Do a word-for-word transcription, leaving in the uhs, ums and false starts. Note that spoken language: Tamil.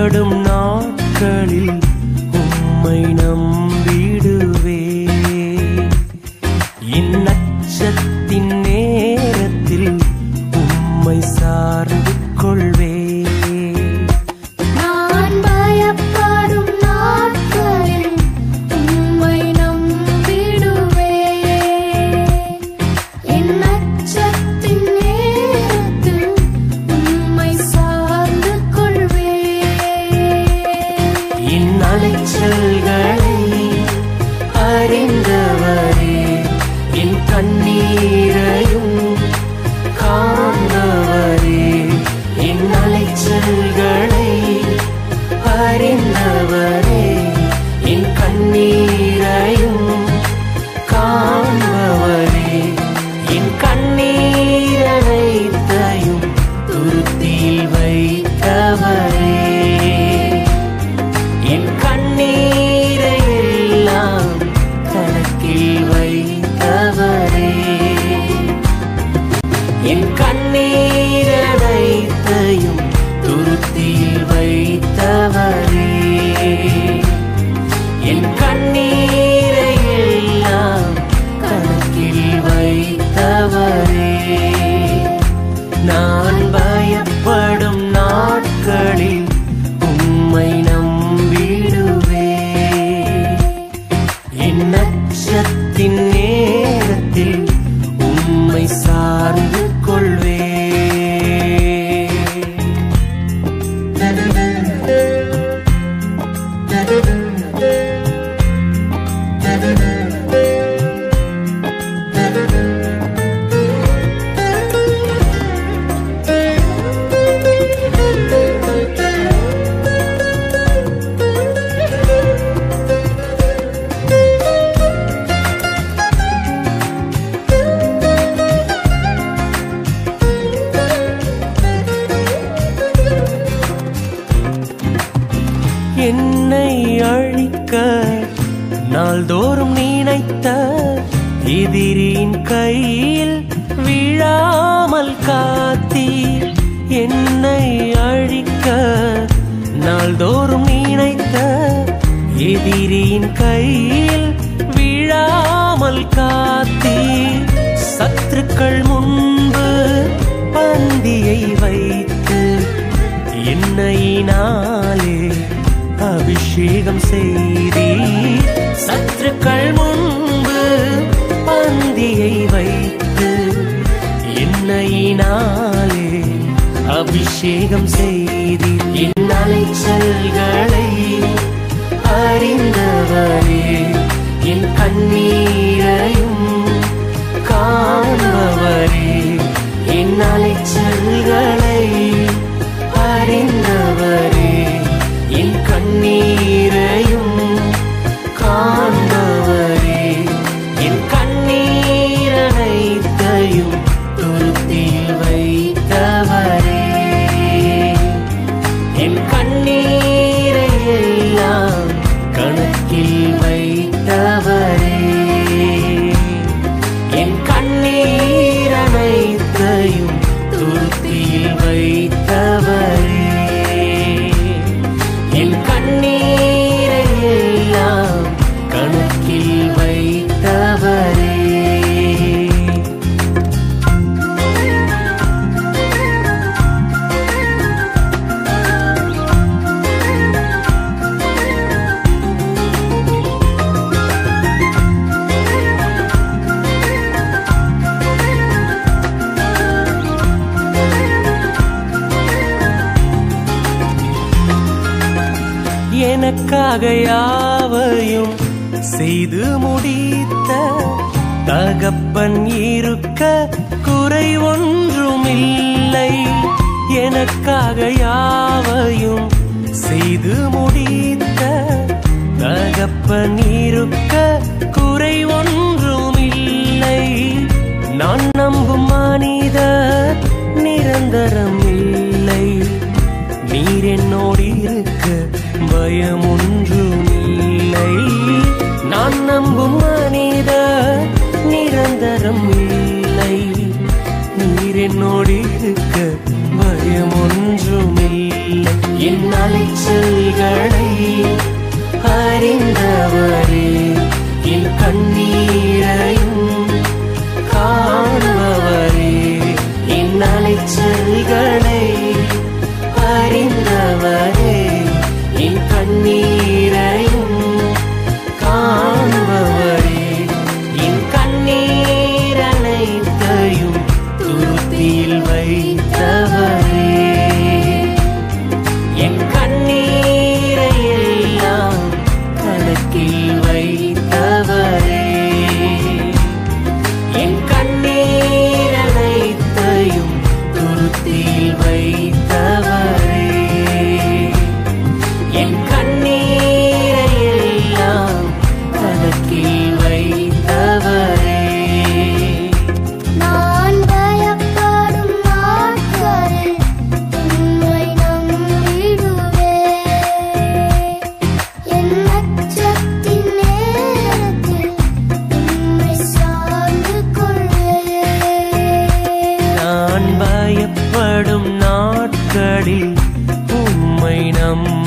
பயப்படும் நாட்களில் உம்மை நம்பிடுவே. என் அச்சத்தின் நேரத்தில் உம்மை சார்ந்து கொள்வே. நான் பயப்படும் நாட்களில் உம்மை நம்பிடுவே. என் அச்சத்தின் நேரத்தில் உம்மை சார்ந்து கொள்வே. என் அலைச்சல்களை அறிந்தவரே, என் கண்ணீரையும் காண்பவரே. என் அலைச்சல்களை அறிந்தவரே, என் கண்ணீரையும் காண்பவரே. என் கண்ணீரனைத்தையும் துருத்தியில் வைத்தவரே. என் கண்ணீரை எல்லாம் கணக்கில் வைத்தவரே. என் கண்ணீரனைத்தையும் துருத்தியில் வைத்தவரே. என் கண்ணீரை எல்லாம் கணக்கில் வைத்தவரே. நான் பயப்படும் நாட்களில் உம்மை நம்பிடுவே. என் அச்சத்தின் நேரத்தில் உம்மை சார்ந்து கொள்வே. என்னை அழிக்க நாள்தோறும் நினைத்த எதிரின் கையில் விழாமல் காத்தீர். என்னை அழிக்க நாள்தோறும் நினைத்த எதிரின் கையில் விழாமல் காத்தீர். சத்துருக்கள் முன்பு பந்தியை வைத்து எண்ணெயினாலே அபிஷேகம் செய்தீர். சத்துருக்கள் முன்பு பந்தியை வைத்து எண்ணெயினாலே அபிஷேகம் செய்தீர். என் அலைச்சல்களை அறிந்தவரே, என் கண்ணீரையும் காண்பவரே. என் அலைச்சல்களை அறிந்தவரே, என் கண்ணீரையும் காண்பவரே. என் கண்ணீரனைத்தையும் துருத்தியில் வைத்தவரே. என் கண்ணீரை எல்லாம் கணக்கில் வைத்தவரே. என் கண்ணீரனைத்தையும் துருத்தியில் வைத்தவரே. என் கண்ணீரை எல்லாம் கணக்கில் வைத்தவரே. எனக்காக யாவையும் செய்து முடித்த தகப்பன் இருக்க குறை ஒன்றுமில்லை. எனக்காக யாவையும் செய்து முடித்த தகப்பன் இருக்க குறை ஒன்றுமில்லை. நான் நம்பும் மனிதர் நிரந்தரம் இல்லை. நீர் என்னோடு இருக்க பயம் ஒன்றுமில்லை. நான் நம்பும் மனிதர் நிரந்தரம் இல்லை. நீர் என்னோடு இருக்க பயம் ஒன்றுமில்லை. என் அலைச்சல்களை அறிந்தவரே, என் கண்ணீரையும் காண்பவரே, என் அலைச்சல்களை அறிந்தவரே, என் கண்ணீரையும் காண்பவரே, என் கண்ணீர் அனைத்தையும் துருத்தியில் வைத்தவரே, என் கண்ணீரை எல்லாம் கணக்கில் வைத்தவரே, என் கண்ணீர் அனைத்தையும் துருத்தியில் வைத்தவரே, என் கண்ணீரை எல்லாம் கணக்கில் வைத்தவரே. நான் பயப்படும் நாட்களில் உம்மை நம்பிடுவேன். என் அச்சத்தின் நேரத்தில் உம்மை சார்ந்து கொள்வேன். நான் பயப்படும் நாட்களில் உம்மை நம்ப